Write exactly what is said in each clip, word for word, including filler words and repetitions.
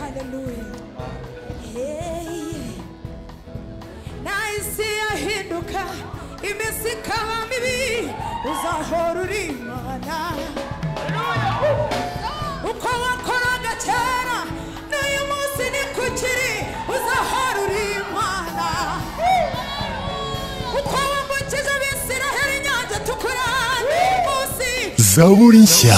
Hallelujah. Hey. Naisi yahinduka imisika mibi uzahora uri Imana. Uko wakoraga kera n'uyu munsi ni kukiri uzahora uri Imana. Uko wambukije Abisiraheli inyanja itukura n'uyu munsi Zaburi nshya.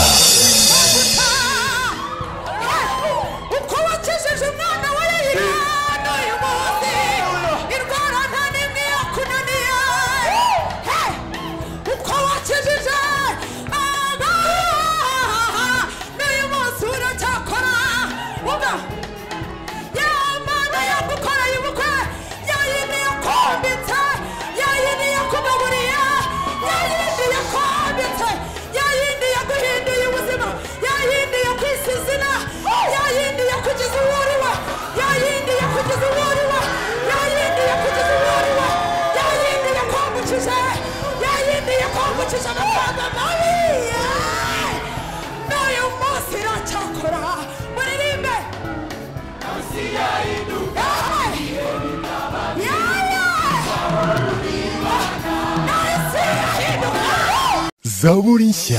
Zaburi nshya.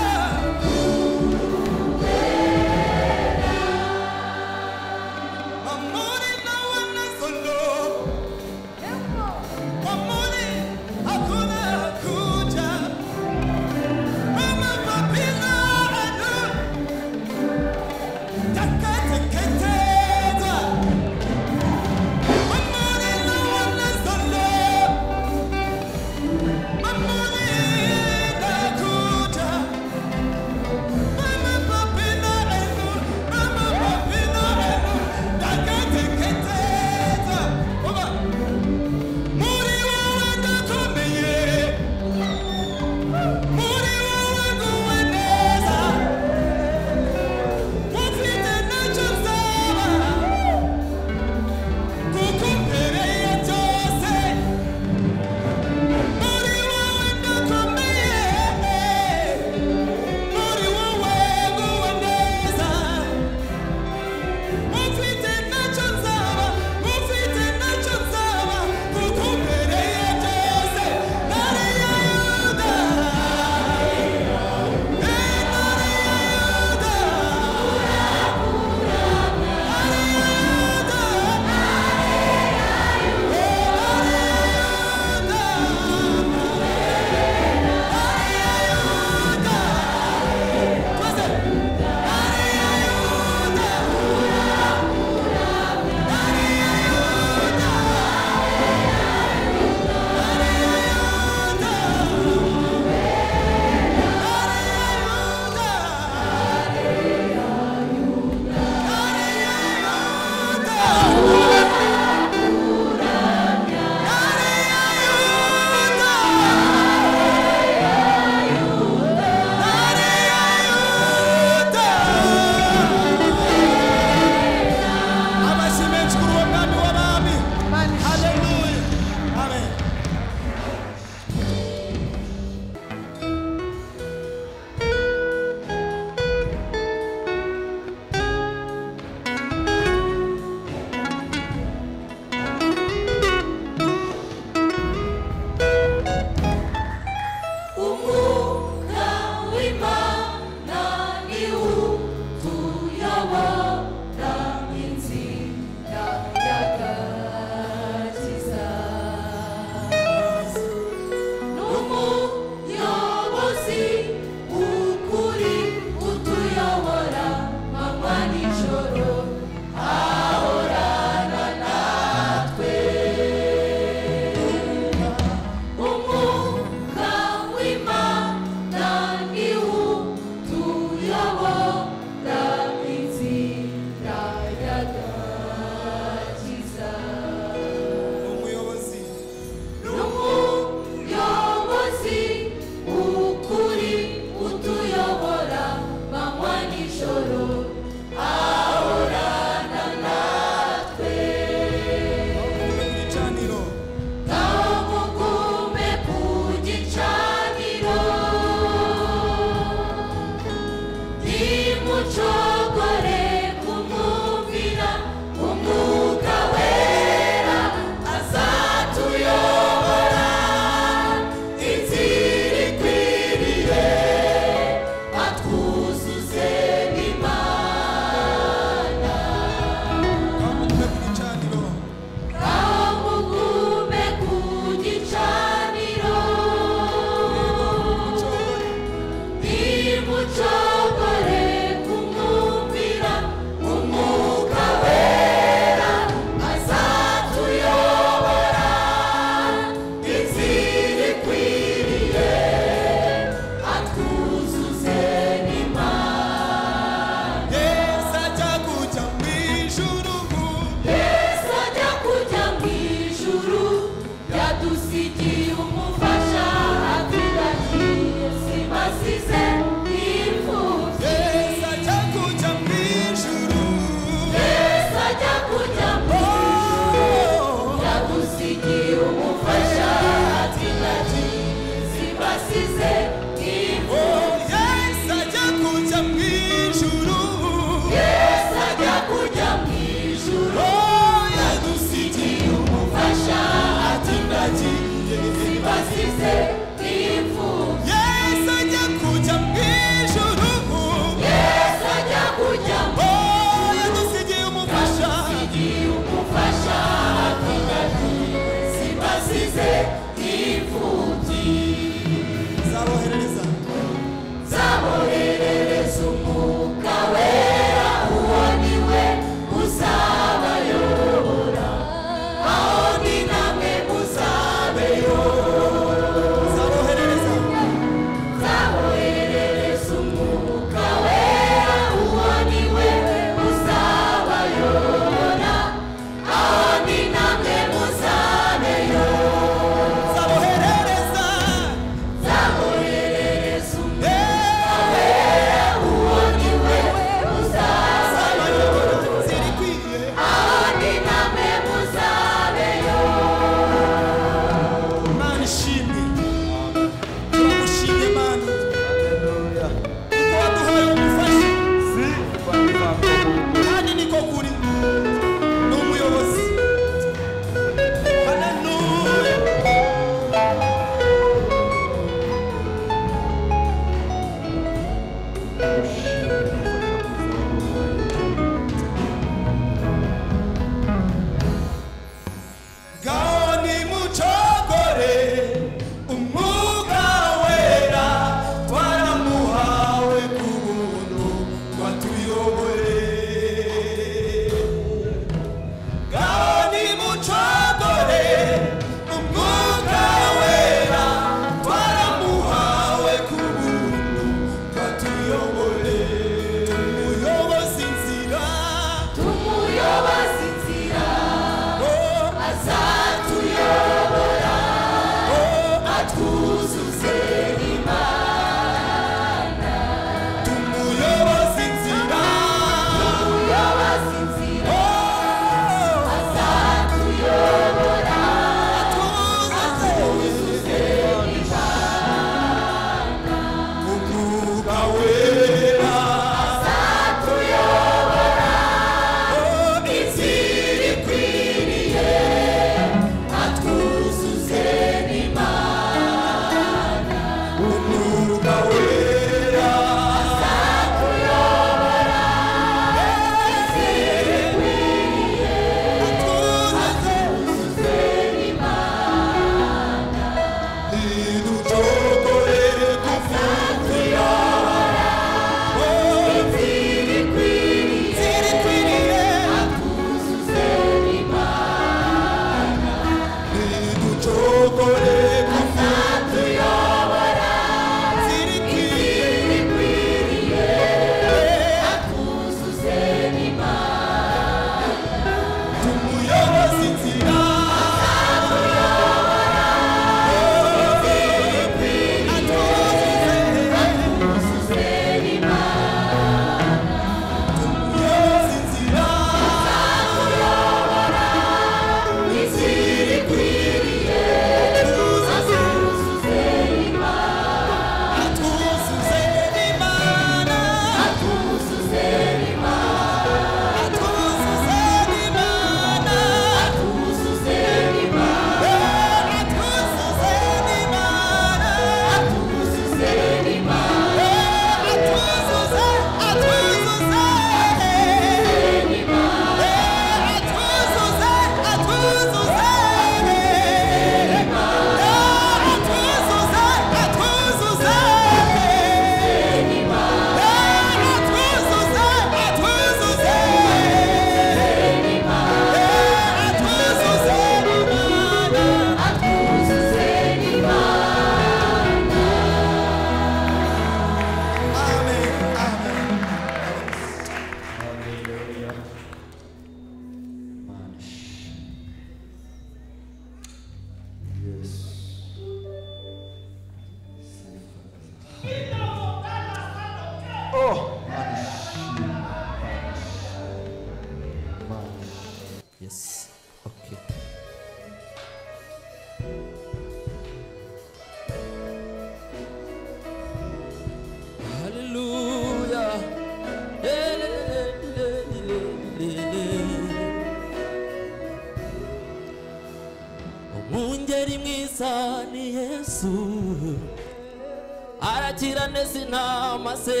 aragira neza intama ze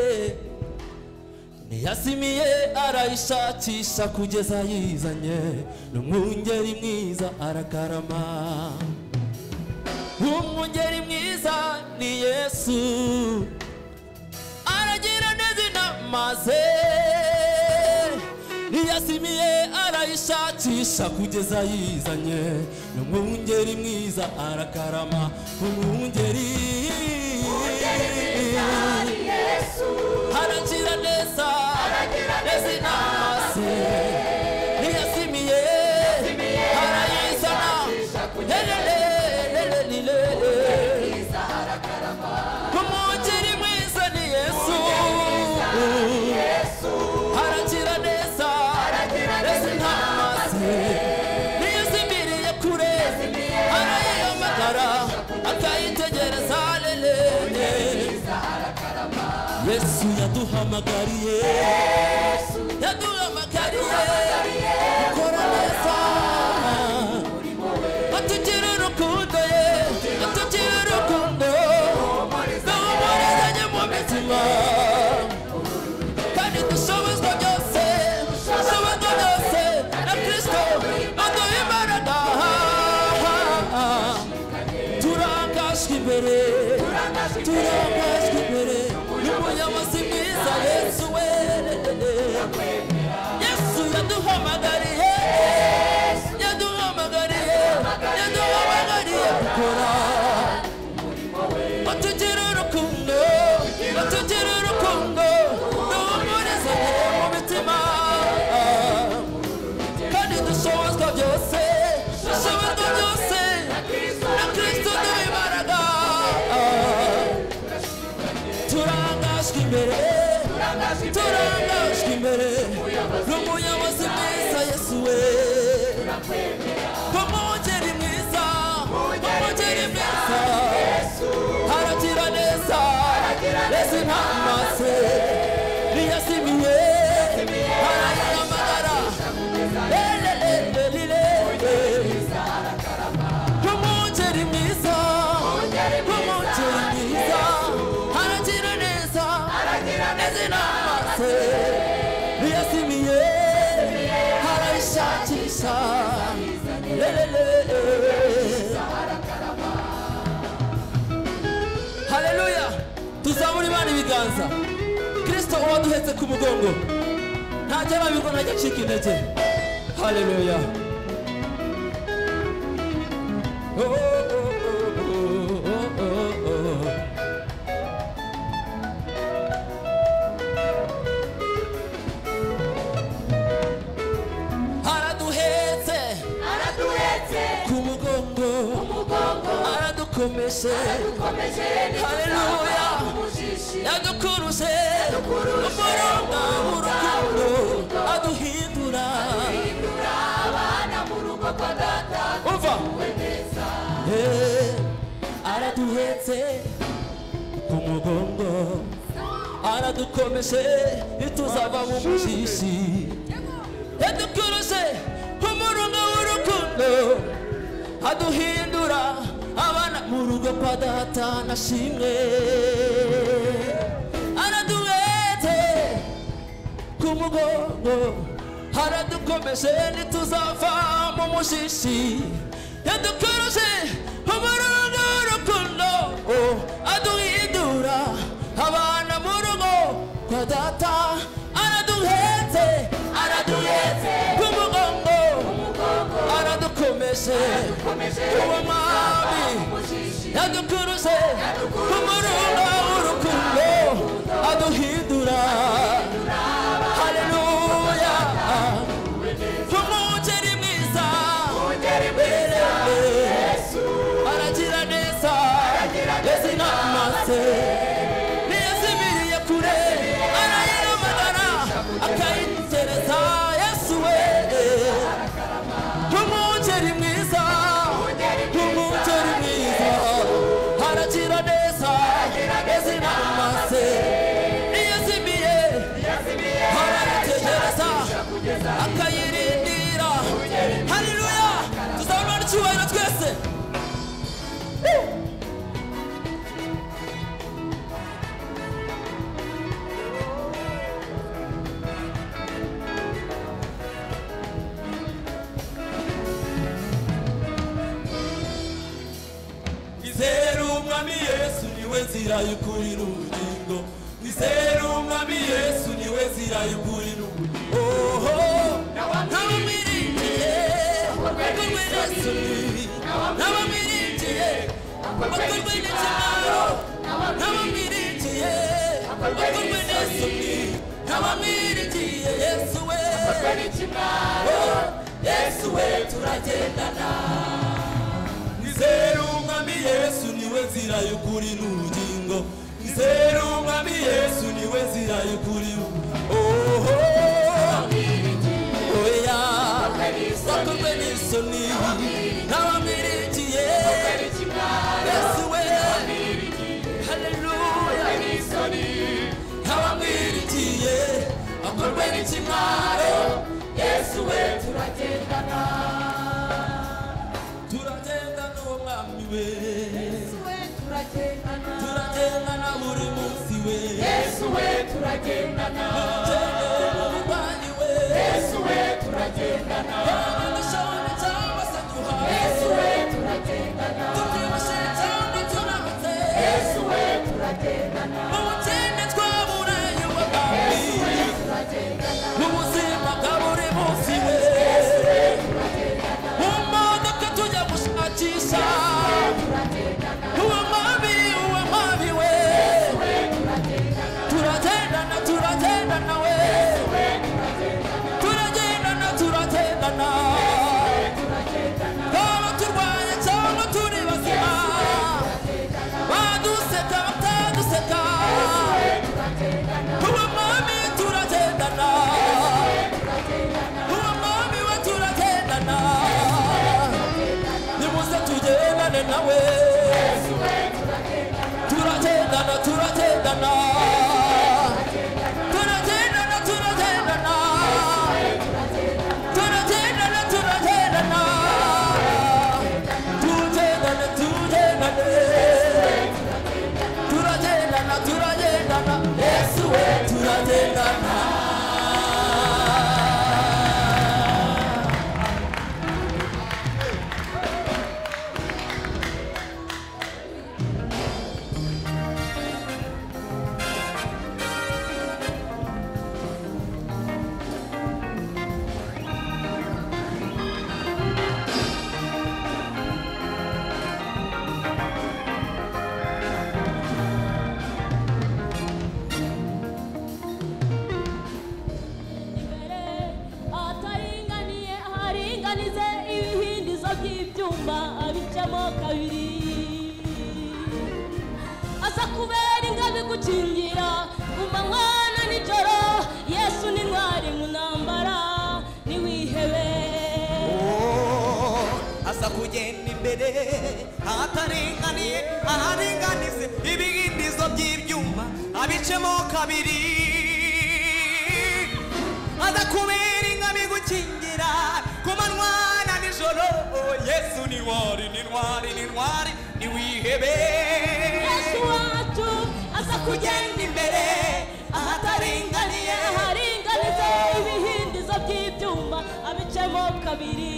ntiyazimiye arayishakisha kugeza yizanye n'umwungeri mwiza arakarama umwungeri mwiza ni Yesu aragira neza intama ze ntiyazimiye arayishakisha kugeza yizanye n'umwungeri mwiza arakarama umwungeri aragira neza neza intama ze ntiyazimiye arayizana lelelelelelele umwungeri mwiza ni Yesu aragira neza neza intama ze ntiyazimiriye kure arayihamagara akayitegereza lelele Yesu yaduhamagariye yaduhamagariye gukora neza atugira urukundo ye atugira urukundo duhumurizanye mu mitima kandi dushobozwa byose dushobozwa byose na Kristo aduha imbaraga turangajwe imbere turangajwe imbere y'umuyobozi mwiza Yesu we Yesu yaduhamagariye yaduhamagariye yaduhamagariye gukora atugira urukundo atugira urukundo duhumurizanye mu mitima kandi dushobozwa byose dushobozwa byose na Kristo duha imbaraga turangajwe imbere turangajwe imbere n'umuyobozi mwiza Yesu we umwungeri mwiza umwungeri mwiza aragira neza neza intama ze ntiyazimiye arayihamagara lelelelelele umwungeri mwiza umwungeri mwiza aragira neza neza intama ze ntiyazimiye arayishakisha lelele haleluya tuzamura Imana ibiganza Kristo uwaduhetse ku mugongo ntajya arabirwa ntajya acika intege haleluya oh, oh, oh, oh, oh, oh. araduhetse araduhetse ku mugongo aradukomeje haleluya yadukuruje umurunga w'urukundo aduhindura abana mu rugo kwa data umva araduhetse ku mugongo aradukomeje ntituzava mu mushishi yadukuruje umurunga w'urukundo aduhindura abana mu rugo kwa data nashimwe araduhetse ku mugongo aradukomeje ntituzava mu mushishi yadukuruje umurunga w'urukundo aduhindura abana mu rugo kwa data araduhetse araduhetse ku mugongo aradukomeje uwo mwami yadukuruje umurunga w'urukundo aduhindura haleluya umwungeri mwiza aragira neza neza intama ze ntiyazimiriye kure arayihamagara akayitereza Yesu we umwungeri mwiza umwungeri mwiza aragira neza nzira y'ukuri n'ubugingo nizere umwami Yesu niwe nzira y'ukuri n'ubugingo oho n'abamiringiye bakorwe n'isoni n'abamiringiye bakorwe n'ikimwaro n'abamiringiye bakorwe n'isoni n'abamiringiye Yesu we bakorwe n'ikimwaro Yesu we turagendana nizere umwami Yesu niwe nzira y'ukuri n'ubugingo nizere umwami Yesu niwe nzira y'ukuri oho oya bakorwe n'isoni n'abamiringiye Yesu we haleluya n'abamiringiye bakorwe n'ikimwaro Yesu we turagendana turagendana uwo mwami we Yesu we turagendana turagendana buri munsi we Yesu we turagendana umurwanyi we Yesu we turagendana dushobora cyangwa se duhawe Yesu we turagendana tubyibushe cyangwa tunamutse Yesu we turagendana mu bukene twaburaye w'abami Yesu we turagendana mu buzima bwa buri munsi we Yesu we turagendana mu modoka tujya gushakisha uwo mwami uwo mwami we Yesu we turagendana turagendana turagendana we Yesu we turagendana turagendana twaba turwaye cyangwa turi bazima baduseka bataduseka uwo mwami turagendana uwo mwami we turagendana nimuze tugendane nawe turagendana turagendana turagendana turagendana turagendana turagendana tugendane tugendane turagendana turagendana Yesu we turagendana ataringaniye haringanize ibihindizo by'ibyuma abicamo kabiri aza kubera ingabe gukingira mu manywa na nijoro Yesu ni ntwari mu ntambara niwihebe aza kugenda imbere ahataringaniye aharinganize ibihindizo by'ibyuma abicemo kabiri aza kubera ingabe gukingira ku manywa na nijoro Yesu ni ntwari ni ntwari ni ntwari niwihebe Yesu wacu aza kugenda imbere ahataringaniye haringanize ibihindizo by'ibyuma abicemo kabiri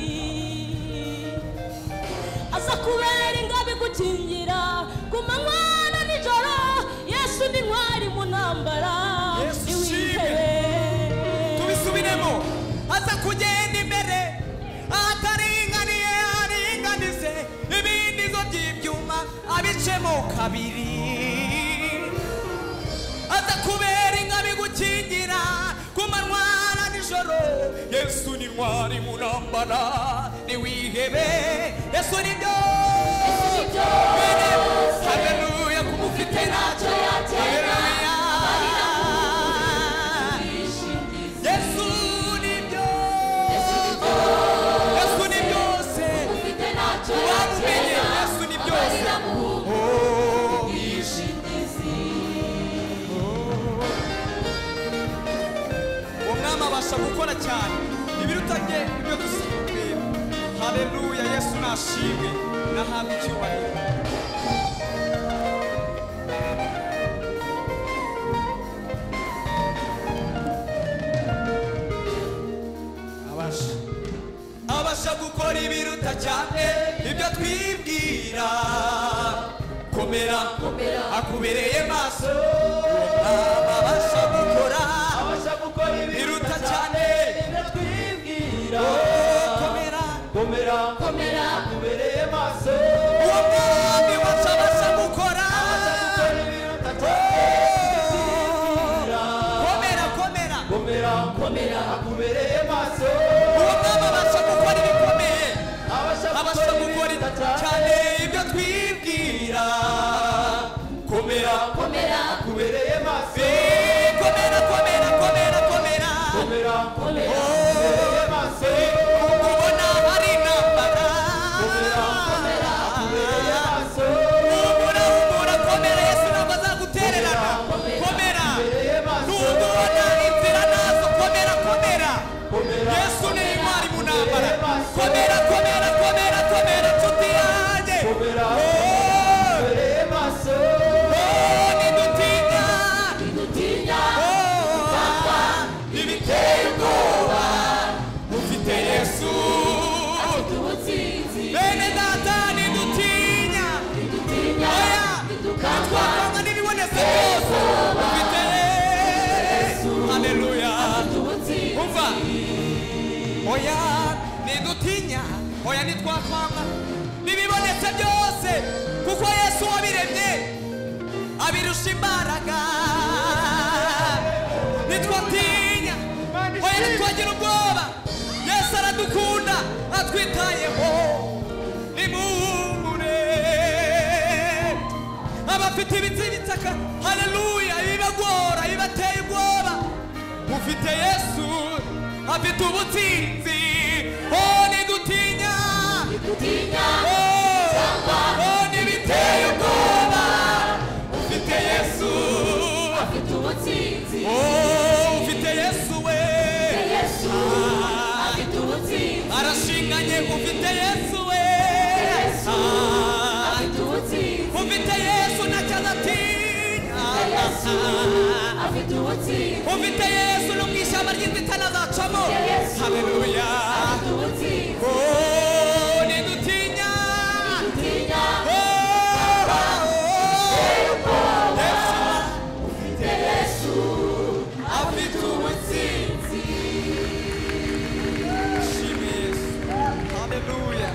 aza kubera ingabe gukingira ku manywa na nijoro Yesu ni ntwari mu ntambara niwihebe tubisubiremo aza kugenda imbere ahataringaniye haringanize ibindizo by'ibyuma abicemo kabiri aza kubera ingabe gukingira ku manywa na nijoro Yesu ni ntwari mu ntambara niwihebe Yesu ni byo haleluya kumufite ntacyo haleluya Yesu ni byo Yesu ni byose wamumenye Yesu ni byose uwo mwami abasha gukora cyane ibiruta bye ibyo dusigaye haleluya Yesu nashimwe nahabwa icyubahiro abasha gukora ibiruta cyane ibyo twibwira komera akubereye maso abasha gukora biruta cyane ibyo twibwira komera komera komera akubereye maso uwo mwami wacu abasha gukora biruta cyane komera komera komera komera akubereye maso uwo mwami abasha gukora ibikomeye abasha gukora cyane ibyo twibwira komera komera akubereye maso komera komera komera komera komera komera akubereye maso ubona hari intambara komera komera akubereye maso ubura ubura komera Yesu ntabwo azagutererana komera ntubona inzira nazo komera komera Yesu ni intwari mu ntambara komera komera komera komera nshuti yanjye komera akubereye maso oya nidutinya oya nitwakwanga nibibonetse byose kuko Yesu wabiremye abirusha imbaraga nitwatinya oya nitwagira ubwoba Yesu aradukunda atwitayeho nimure abafite ibitsi bitaka haleluya ibibagora ibateye ubwoba mufite Yesu afite ubutsinzi oh nidutinya nidutinya oh nibiteye ubwoba ufite Yesu afite ubutsinzi oh ufite Yesu we Yesu afite ubutsinzi arashinganye ufite Yesu we afite ubutsinzi ufite Yesu ntacyazatinya afite ubutsinzi ufite Yesu no mwishamba ry'inzitane azacamo haleluya oh nidutinya nidutinya ufite Yesu afite ubutsinzi shime Yesu haleluya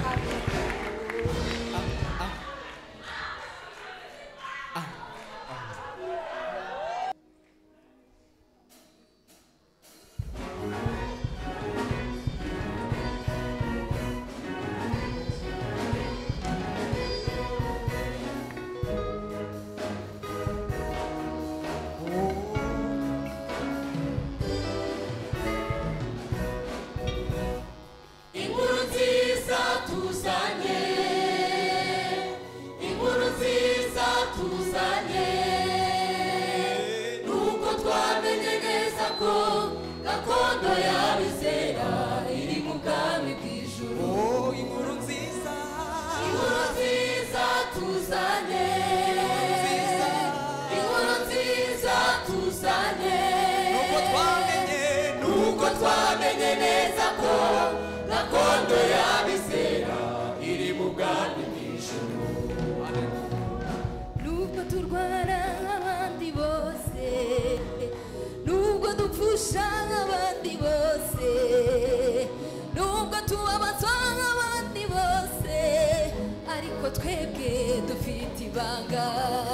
twebwe dufite ibanga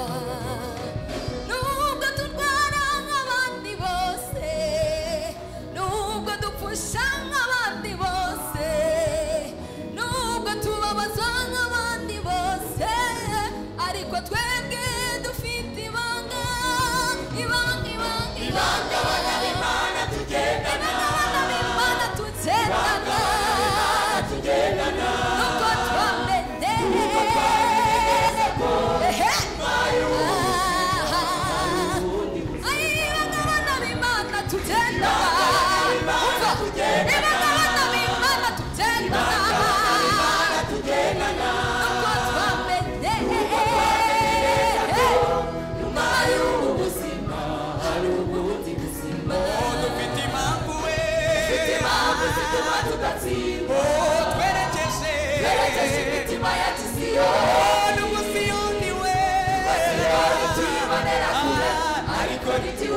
nubwo turwara nk'abandi bose nubwo dupfusha nk'abandi bose nubwo tubabazwa nk'abandi bose ariko twebwe dufite ibanga ibanga ibanga ibanga abana b'Imana tugendana abana b'Imana tugendana tugendana nuko twamenye nuko twamenye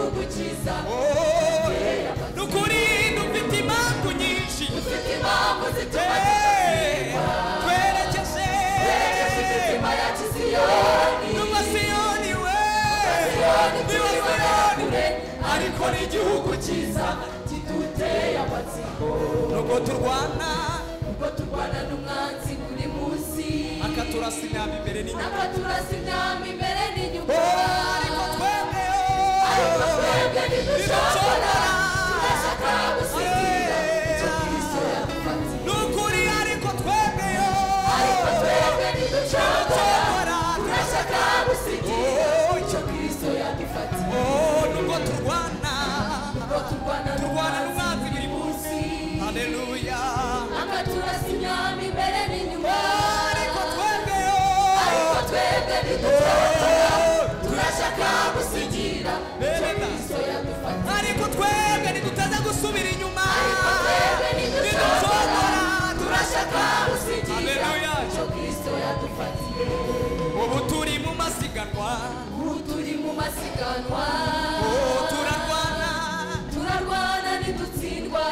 igihugu cyiza nukuri dufite impamvu nyinshi dufite impamvu zituma twerekeze imitima yacu Siyoni numa Siyoni we niwe Siyoni ariko n'igihugu cyiza kiduteye amatsiko nubwo turwana nubwo turwana n'umwanzi buri munsi akaturasa imyambi imbere n'inyuma akaturasa imyambi imbere n'inyuma ariko twebwe ariko twebwe ntidushobora turashaka gusigira icyo Kristo yadufatiye nukuri ariko twebwe ariko twebwe ntidushobora turashaka gusigira icyo Kristo yadufatiye nubwo turwana nubwo turwana turwana n'umwanzi buri munsi haleluya akaturasa imyambi imbere n'inyuma ariko twebwe ariko twebwe ntidushobora turashaka gusigira icyo Kristo yadufatiye ariko twebwe ntidutaza gusubira inyuma ariko twebwe ntidushobora turashaka gusigira haleluya icyo Kristo yadufatiye ubu turi mu masiganwa ubu turi mu masiganwa turarwana turarwana ntidutsindwa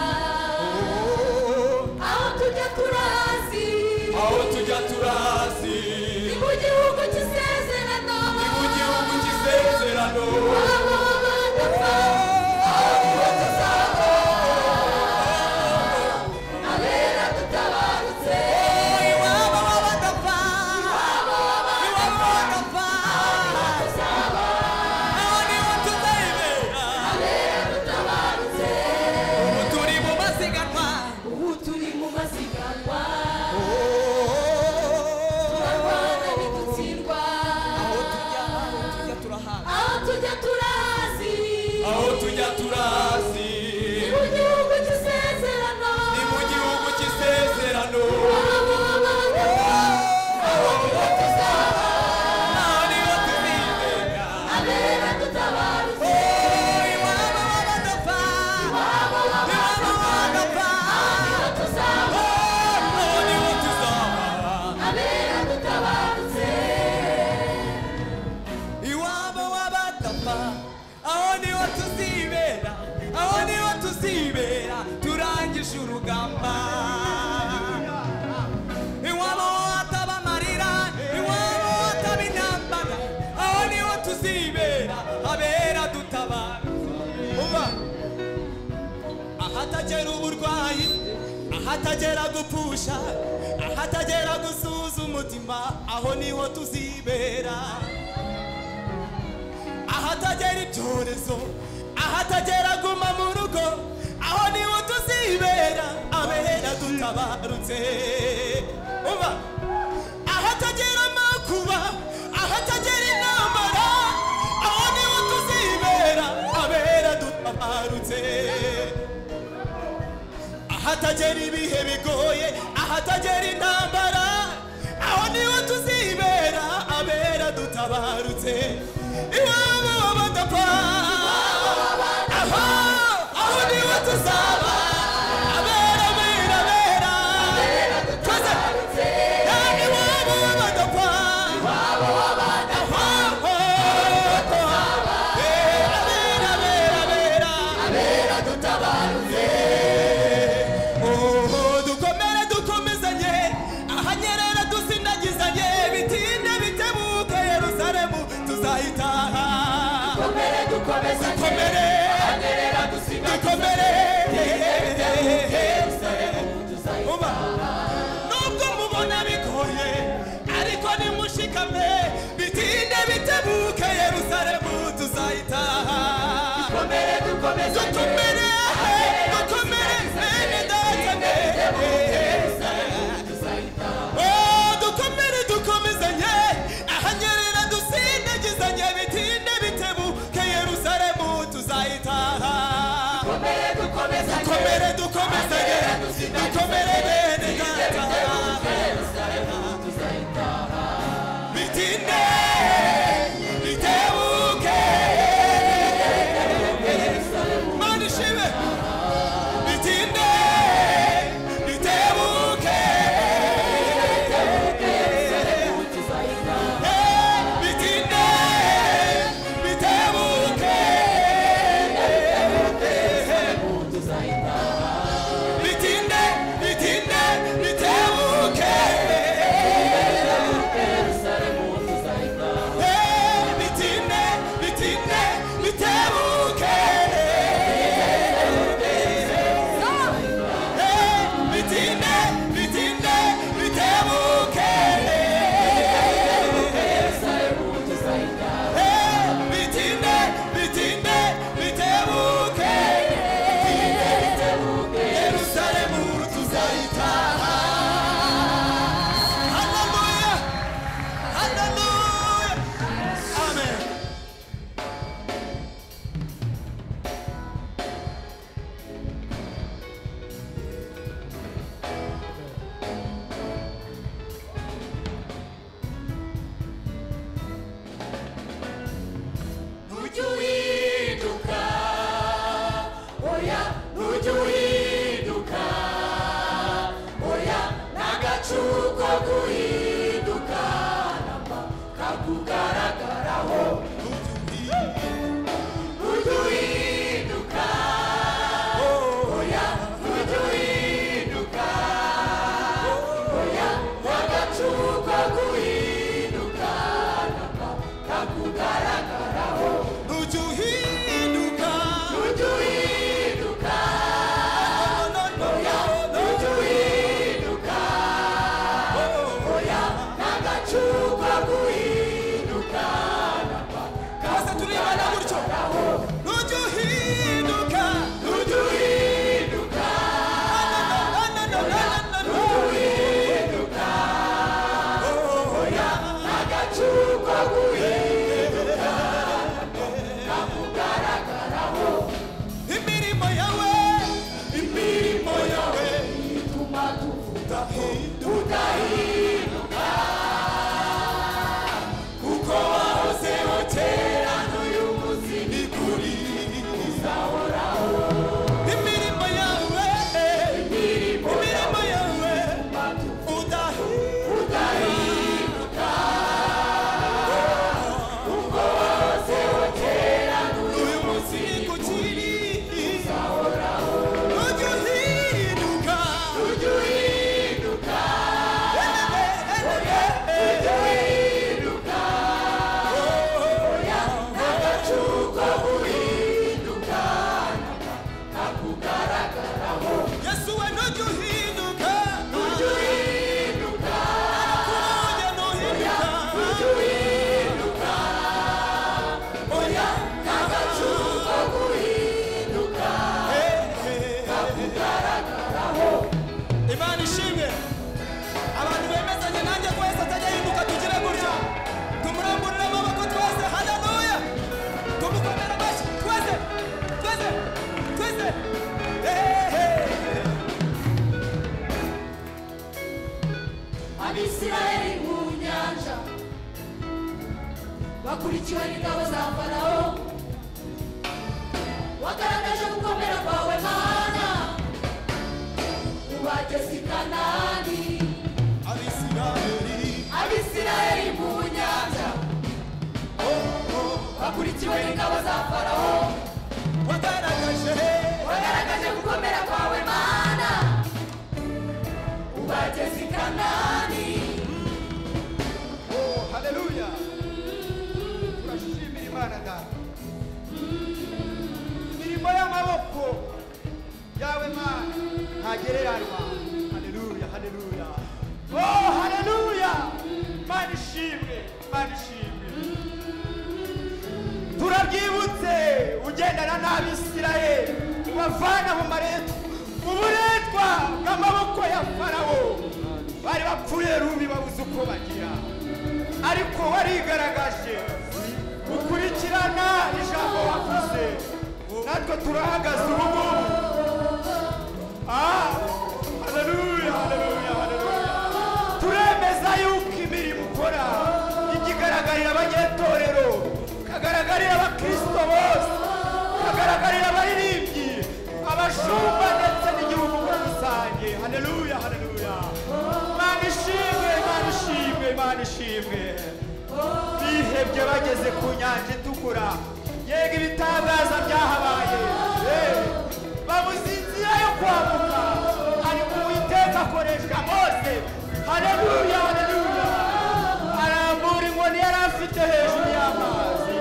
aho tujya turazi aho tujya turazi ni mu gihugu cy'isezerano ni mu gihugu cy'isezerano abo badapfa aho niho tuzaba abera dutabarutse iwabo w'abadapfa abo iwabo w'abadapfa tuzaba aho niho tuzayibera abera dutabarutse ubu turi mu masiganwa ubu turi mu masiganwa turarwana ntidutsindwa aho tujya tujya turahaga aho tujya turazi aho tujya turazi ni mu gihugu cy'isezerano ni mu gihugu cy'isezerano abo badapfa aho niho tuzaba aho niho tuzibera abera dutabarutse iwabo w'abadapfa abo iwabo w'abadapfa niho tuzaba aho niho tuzaba abera dutabarutse iwabo w'abadapfa aho niho tuzibera aho niho tuzibera turangije urugamba iwabo hataba amarira iwabo hataba intambara aho niho tuzibera abera dutabara uba ahatagera uburwayi ahatagera gupfusha ahatagera gusuza umutima aho niho tuzibera ahatagera ibyorezo ahatagera guma mu rugo aho niho tuzibera abera dutabarutse uba ahatagera amakuba ahatagera intambara aho niho tuzibera abera dutabarutse ahatagera ibihe bigoye ahatagera intambara aho niho tuzibera abera dutabarutse iwabo w'abadapfa aho aho niho tuzaba abera abera abera dutabarutse iwabo w'abadapfa abo badapfa abera abera abera abera dutabarutse Oh, dukomere dukomezanye ahanyerera dusindagizanye bitinde bitebuke Yerusalemu tuzayitaha dukomere dukomeze dukomere anyerera dusiga dukomere Yerusalemu uba tuzayitaha nubwo mubona bigoye ariko nimushikame bitinde bitebuke Yerusalemu tuzayitaha dukomere dukomeze dukomere dukomere bene data Yerusalemu tuzayitaha Oh, dukomere dukomezanye ahanyerera dusindagizanye bitinde bitebuke Yerusalemu tuzayitaha ntagereranywa. Haleluya, haleluya. Oh, haleluya. Mana ishimwe, Mana ishimwe. Turabyibutse ugendana n'Abisirayeli ubavana mu maretwa mu buretwa bw'amaboko ya Farawo. Bari bapfuye rubi babuze uko bagira, ariko warigaragaje ukurikirana ijambo wavuze, natwe turahagaze ubu ngubu. Ah, haleluya, haleluya, haleluya. Turemeza yuko imirimo ukora igigaragarira abanyetorero, kagaragarira abakristo bose, kagaragarira abaririmbyi, abashumba ndetse n'igihugu muri rusange. Haleluya, haleluya. Mana ishimwe, Mana ishimwe, Mana ishimwe. Bihebye bageze ku nyanja itukura, yega ibitangaza byahabaye. Babuze inzira yo kwambuka, ariko Uwiteka akoresha Mose. Haleluya, haleluya. Arambura inkoni yari afite hejuru y'amazi.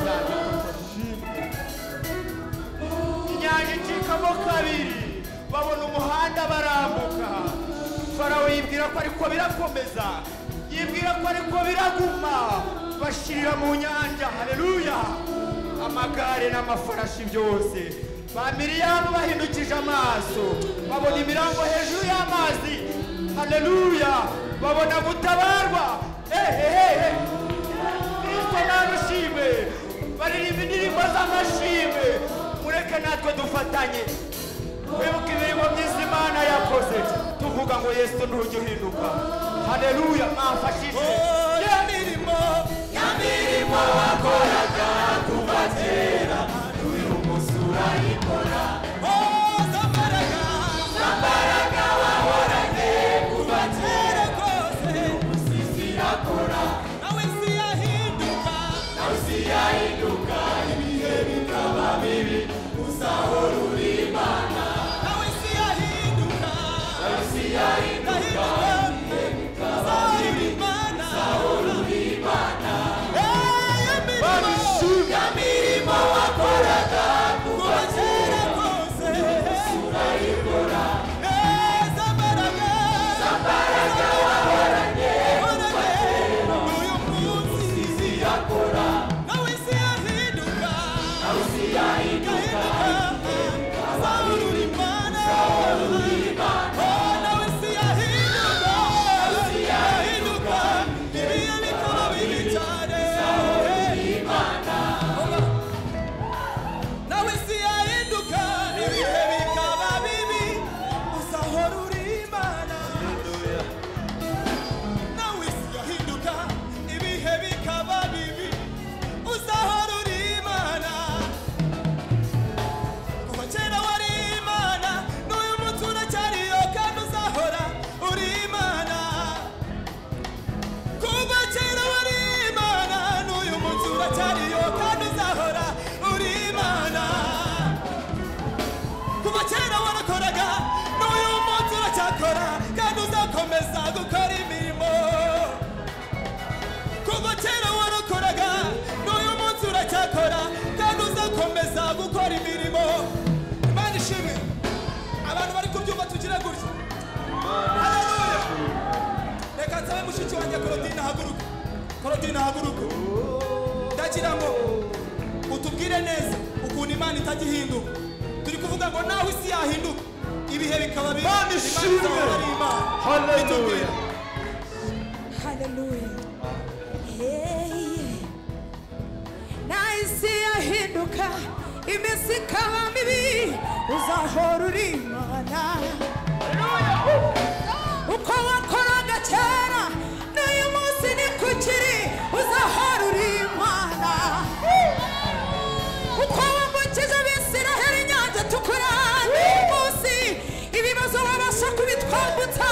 Inyanja icikamo kabiri, babona umuhanda barambuka. Farawo yibwira ko ariko birakomeza, yibwira ko ariko biraguma, bashirira mu nyanja. Haleluya. Amagare n'amafarashi byose, ba Miriyamu bahindukije amaso, babona imirango hejuru y'amazi. Haleluya. Babona gutabarwa. Ehehehe, Kristo narushime. Baririmba indirimbo z'amashimwe. Mureke natwe dufatanye kwibuka imirimo myiza Imana yakoze, tuvuga ngo Yesu ntujya uhinduka. Haleluya. Mwafashije ya mirimo, ya mirimo wakoraga kuva kera, n'uyu munsi urayikora. Oh, zambaraga, zambaraga wahoranye kuva kera kose, umunsi zirakora. Nawe siyahinduka, nawe siyahinduka, ibihe bikaba bibi, uzahora uri Imana. Nawe siyahinduka, nawe siyahinduka, ibihe bikaba bibi, uzahora uri Imana. Ya mirimo wakoraga kuva kera kose, urayikora. Zambaraga, zambaraga wahoranye kuva kera, n'uyu munsi zirakora. Nawe siyahinduka, nawe siyahinduka, uzahora uri Imana. Nawe siyahinduka, nawe siyahinduka, ibihe bikaba bibi cyane. Nawe siyahinduka, ibihe bikaba bibi, uzahora uri Imana. Nawe siyahinduka, ibihe bikaba bibi, uzahora uri Imana. Kuva kera wari Imana, n'uyu munsi uracyariyo kandi uzahora uri Imana. Kuva kera wari Imana, n'uyu munsi uracyariyo kandi uzahora uri Imana. Kuva kera warakoraga, n'uyu munsi uracyakora kandi uzakomeza gukora imirimo. Kuva kera warakoraga, n'uyu munsi uracyakora kandi uzakomeza gukora imirimo. Imana ishimwe. Abantu bari kubyumva tugire gutya. Haleluya. Reka nsabe mushiki wanjye Claudine haguruka. Claudine haguruka. Ndagira ngo utubwire neza ukuntu Imana itajya ihinduka. Turi kuvuga ngo naho isi yahinduka, ibihe bikaba bibi, Imana izahora ari Imana. Haleluya. Haleluya. Hey. Na isi yahinduka, iminsi ikaba mibi, uzahora uri Imana. Uko wakoraga kera, n'uyu munsi ni kukiri, uzahora uri Imana. Uko wambukije Abisirayeli inyanja itukura, n'uyu munsi ibibazo babasha kubitwambutsa.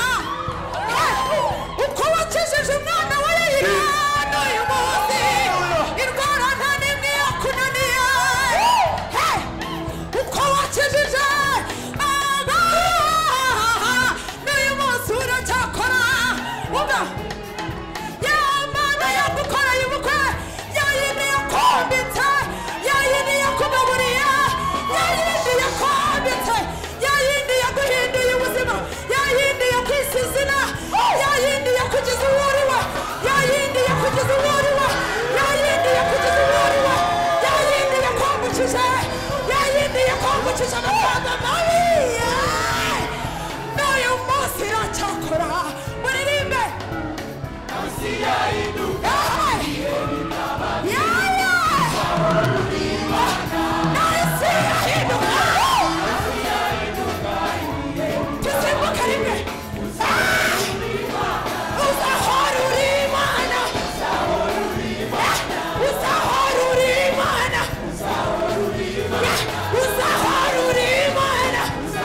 Uko wakijije umwana wa Yayira, n'uyu munsi indwara nta n'imwe yakunaniye. Uko wakijije aba yakuvukije yayindi yakuvukije amafaranga mabi n'uyu munsi iracyakora muririmbe munsi yahinduka ibihe bikaba yaya munsi yahinduka tusimbuke rimwe uzahora uri Imana uzahora uri Imana uzahora uri Imana uzahora uri Imana uzahora uri Imana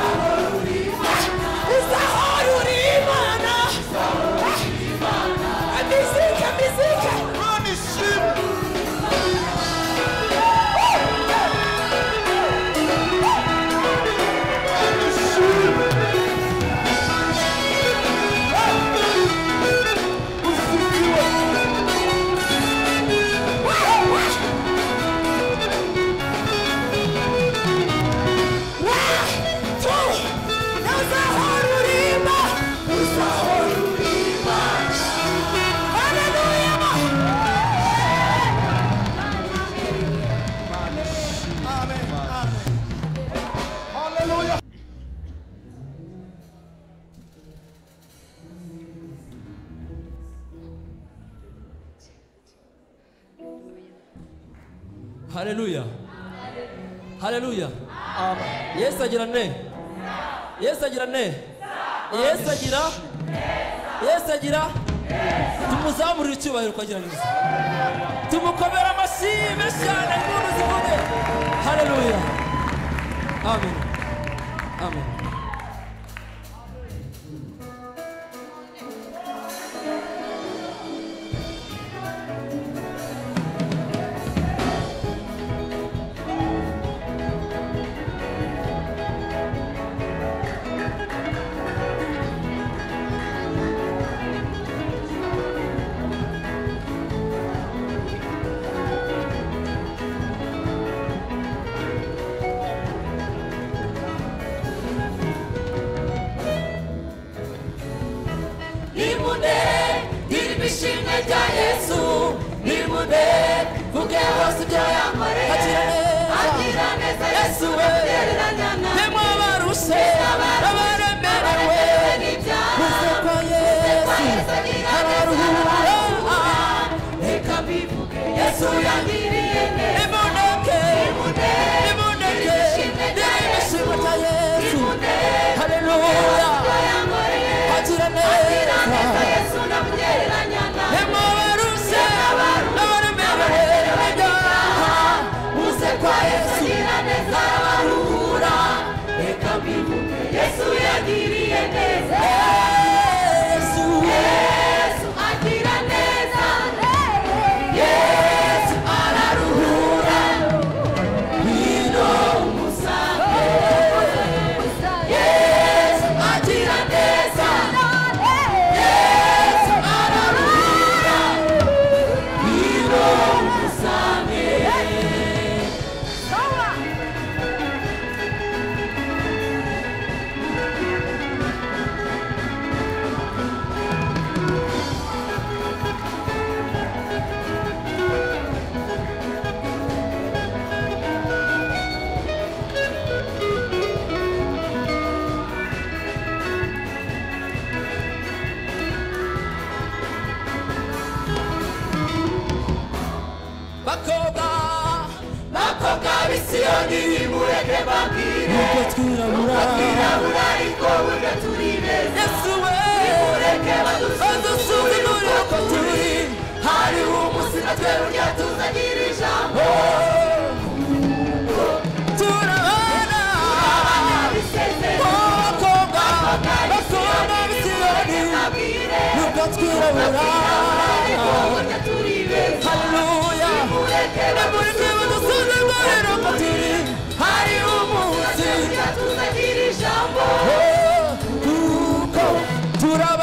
uzahora uri Imana mizika mizika Haleluya. Haleluya. Amen. Yesu agira ne? Yesu agira ne? Yesu agira? Yesu agira? Tumuzamurire icyubahiro kwagira neza. Tumukomera amashyi menshi cyane nkuru zivuge. Haleluya. Amen. Amen.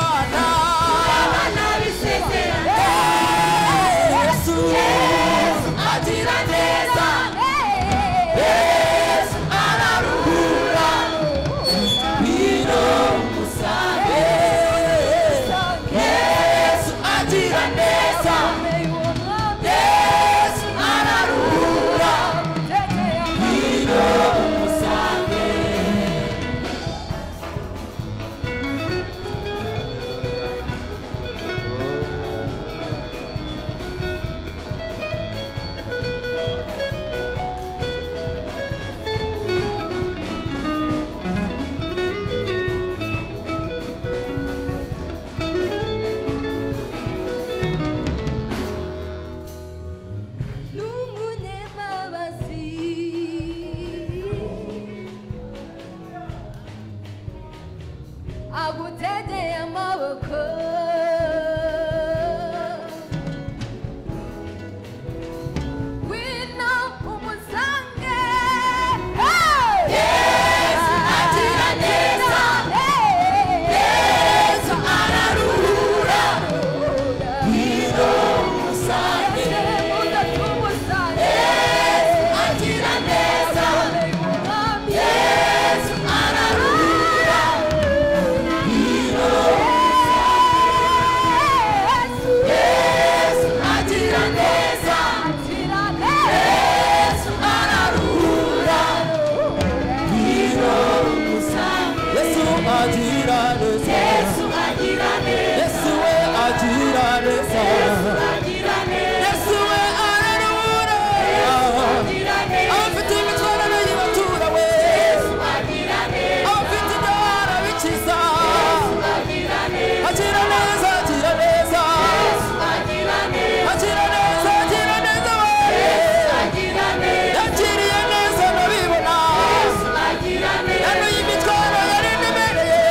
Turabana, turabana, agutegeye amaboko wino umusange Yesu agira neza Yesu araruhura wino umusange Yesu agira neza Yesu araruhura wino Yesu agira neza Yesu araruhura wino umusange Yesu agira neza Yesu agira neza Yesu we agira neza Yesu we araruhura abafite imitwaro yibatura we abafite indwara bikiza agira neza agira neza agira neza agira neza we yakiriye neza ndabibona yanuye imitwaro yari iremereye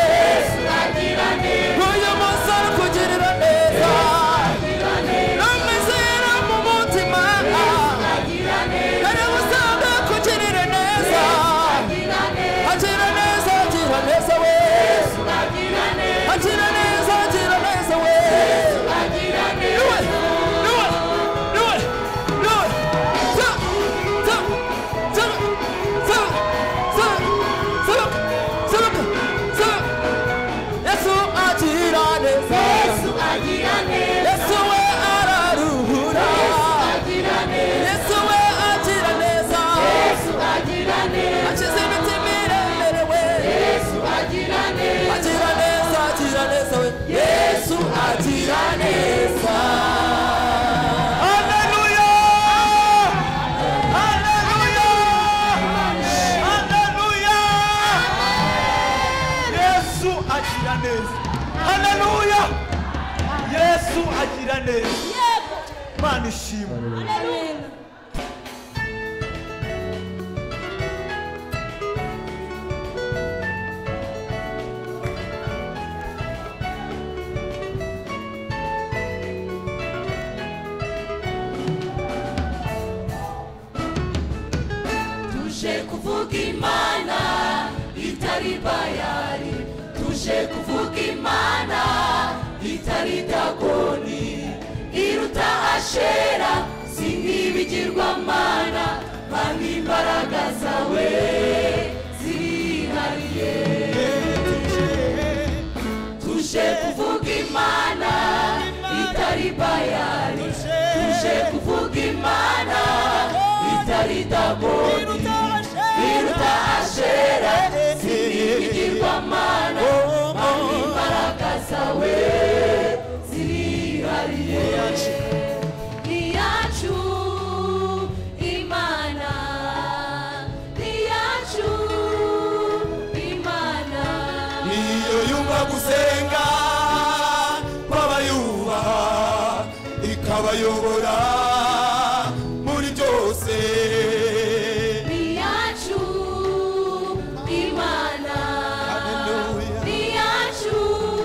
uyu munsi ari kugirira neza n'amizero mu mutima yari gusanga kugirira neza agira neza agira neza we agira neza agira neza we Niwe, niwe, niwe, niwe. Za, za, za, za, za, zabuka, zabuka, zabuka. Yesu agira neza Yesu we araruhura Yesu we agira neza akiza imitima iremerewe agira neza agira neza we Yesu agira neza Haleluya! Haleluya! Haleluya! Yesu agira neza. Haleluya! Yesu agira neza. Mana ishimwe. tuje kuvuga imana itari bayari tuje kuvuga imana itari dagoni iruta ashera si nk'ibigirwamana mana imbaraga zawe zirihariye tuje kuvuga imana itari bayari tuje kuvuga imana itari dagoni iruta ashera si nk'ibigirwamana mana imbaraga zawe zirihariye iyacu imana iyacu imana Iyo yumva gusenga kw'abayubaha ikabayobora muri byose iyacu imana Haleluya. iyacu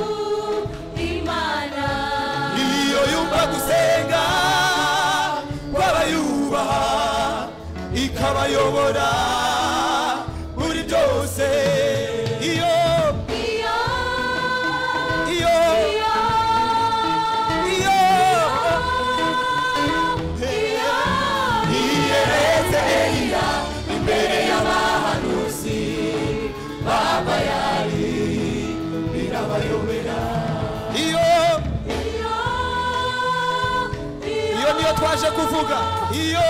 imana Iyo yumva gusenga kw'abayubaha ikabayobora muri byose iyo iyo iyo iyo iyo iyo iyeretse Eliya imbere y'abahanuzi baba yari birabayobera iyo iyo iyo niyo twaje kuvuga iyo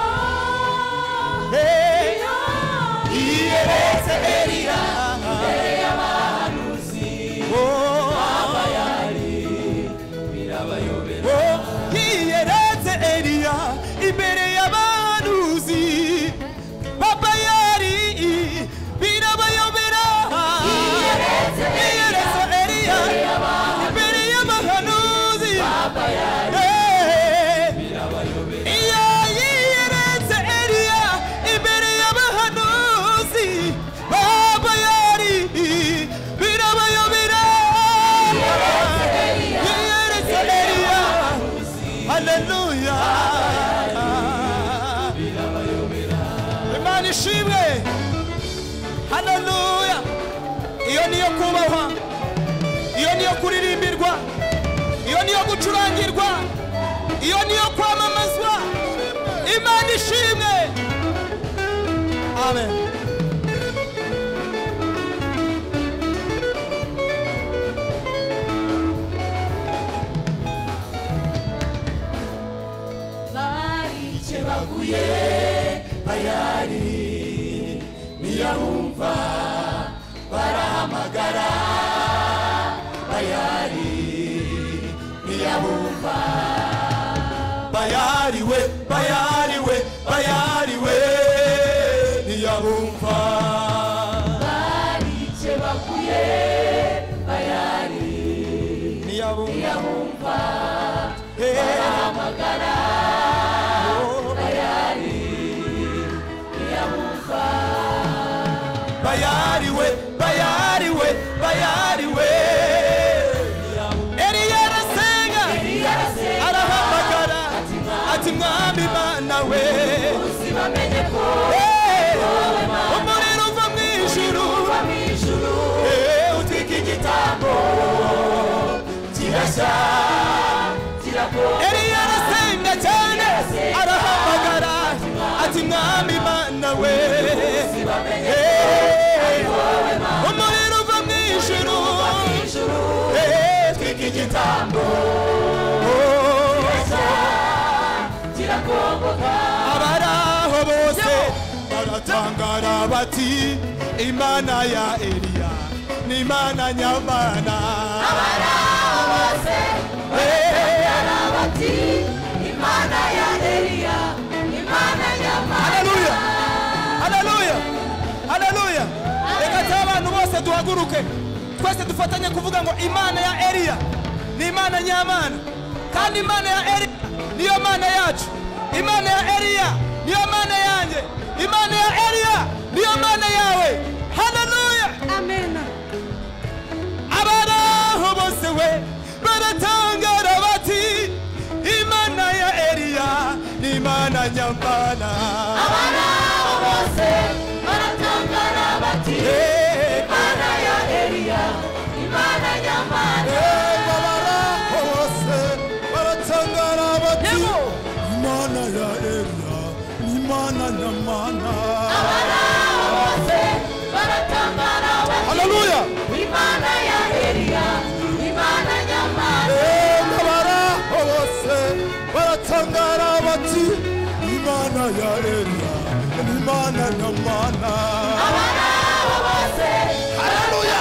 Hey. iyeretse Eliya imbere y'abahanuzi baba yari birabayobera iyeretse Eliya imbere y'abahanuzi baba yari birabayobera iyeretse Eliya imbere y'abahanuzi baba yari birabayobera ishimwe. Haleluya. Iyo niyo kubahwa, iyo niyo kuririmbirwa, iyo niyo gucurangirwa, iyo niyo kwamamazwa. Imana ishimwe. Amen. baguye bayari niyabumva barahamagara bayari niyabumva bayari we bayari we bayari we niyabumva barice baguye bayari niyabumva barahamagara bayari we bayari we bayari we Eliya arasenga arahamagara ati mwami Mana we uzibamenye ko umuriro uva mu ijuru utwika igitambo kirashya kirakora Eliya arasenga cyane arahamagara ati mwami Mana we uzibamenye umuriro uva mu ijuru twika igitambo kirakongoka abaraho bose baratangara bati Imana ya Eliya ni Imana nyamana abaraho bose baratangara bati Imana ya Eliya ni Imana nyamana haleluya haleluya haleluya reka abantu bose duhaguruke twese dufatanye kuvuga ngo Imana ya Eliya ni Imana nyamana kandi Imana ya Eliya niyo Mana yacu Imana ya Eliya niyo Mana yanjye Imana ya Eliya niyo Mana yawe haleluya amen abaraho bose we baratangara bati Imana ya Eliya ni Imana nyamana abaraho bose baratangara bati Imana ya Eliya Imana nyamana abaraho bose baratangara bati Imana ya Eliya Imana nyamana abaraho bose baratangara bati haleluya Imana ya Eliya Imana nyamana abaraho bose baratangara bati Imana ya Eliya Imana nyamana abaraho bose haleluya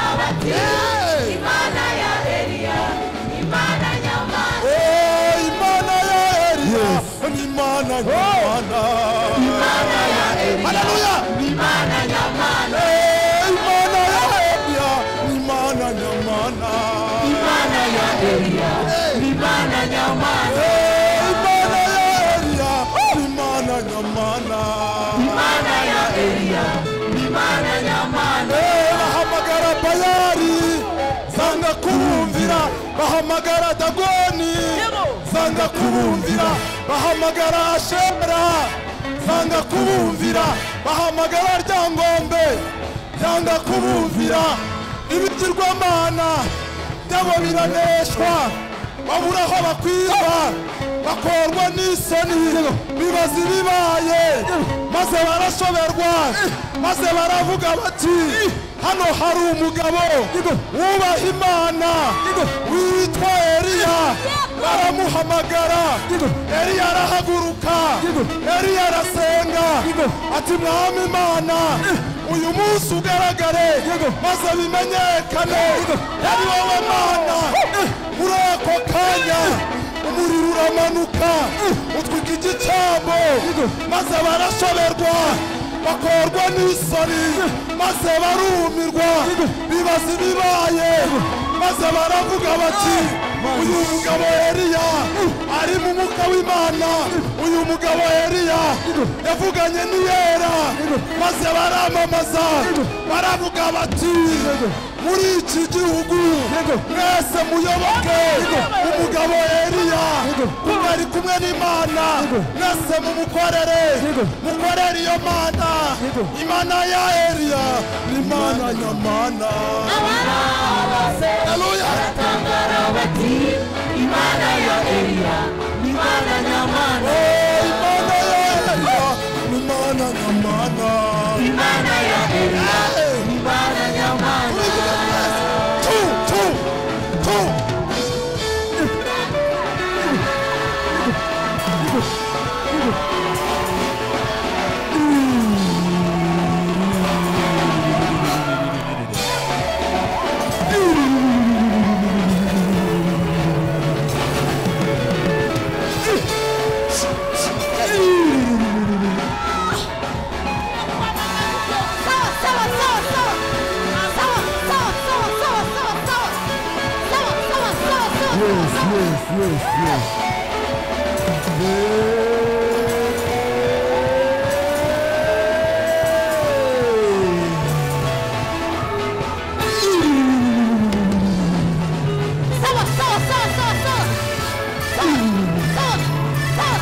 Imana ya Eliya Imana nyamana oh Imana ya Eliya Imana nyamana Imana ya Eliya haleluya Imana nyamana Imana ya Eliya Imana nyamana Imana ya Eliya Imana nyamana Imana ya Eliya Imana nyamana Imana ya Eliya Imana nyamana bahamagara bayari zanga kubumvira bahamagara Dagoni zanga kubumvira bahamagara Ashera zanga kubumvira bahamagara Ryangombe zanga kubumvira ibigirwamana byabo biraneshwa babura aho bakwirwa bakorwa n'isoni bibaza ibibaye maze barashoberwa maze baravuga bati hano hari umugabo wubaha Imana witwa Eliya baramuhamagara Eliya arahaguruka Eliya arasenga ati mwami Imana uyu munsi ugaragare maze bimenyekane ari wowe Mana muri ako kanya umuriro uramanuka utwika igitambo maze barashoberwa bakorwa n'isoni maze barumirwa bibaza ibibaye maze baravuga bati uyu mugabo Eliya ari mu mwuka w'Imana uyu mugabo Eliya yavuganye n'iyera maze baramamaza baravuga bati muri iki gihugu mwese muyoboke umugabo Eliya ari kumwe n'Imana mwese mumukorere mukorere iyo Mana Imana ya Eliya n'Imana nyamana Haleluya baratangara bati Imana ya Eliya n'Imana nyamana Imana ya Eliya n'Imana nyamana Imana ya Eliya n'Imana nyamana tu tu tu Yes, yes. Sawa, sawa, sawa, sawa, sawa. Sawa, sawa, sawa.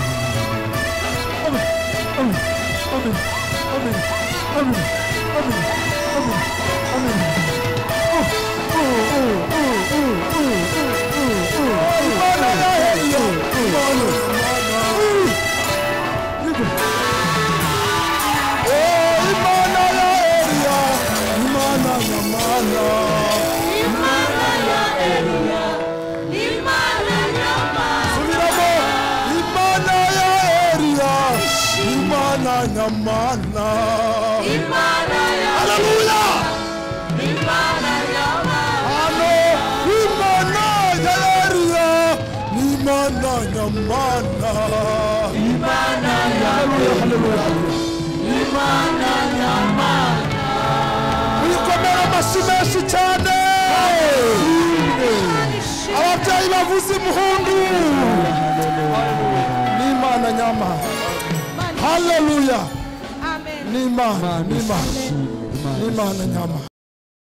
Amen, amen, amen, amen, amen, amen, amen, amen. Oh, oh, oh, oh, oh, oh, oh, oh. Imana ya Eliya, Imana, oh, Imana ya Eliya, Imana nyamana. Imana ya Eliya n'Imana nyamana Subiramo, Imana ya Eliya, Imana nyamana. Imana ya Haleluya. Imana nyamana Ano, Imana ya Eliya, Imana nyamana. Imana ya Haleluya. Imana nyamana Wikomera amashyi menshi cyane. Ababyeyi bavuze impundu. N'Imana nyamana. Haleluya. Amen. N'Imana, n'Imana, n'Imana nyamana.